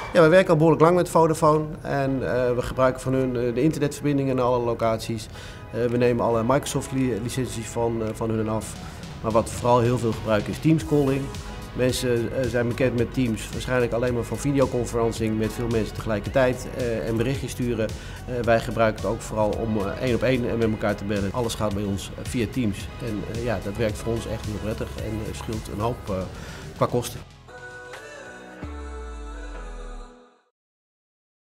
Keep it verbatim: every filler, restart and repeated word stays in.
Ja, we werken al behoorlijk lang met Vodafone en uh, we gebruiken van hun uh, de internetverbindingen in alle locaties. Uh, we nemen alle Microsoft li licenties van, uh, van hun af. Maar wat we vooral heel veel gebruiken is Teams calling. Mensen uh, zijn bekend met Teams, waarschijnlijk alleen maar van videoconferencing met veel mensen tegelijkertijd uh, en berichtjes sturen. Uh, wij gebruiken het ook vooral om uh, één op één met elkaar te bellen. Alles gaat bij ons uh, via Teams en uh, ja, dat werkt voor ons echt heel prettig en uh, scheelt een hoop uh, qua kosten.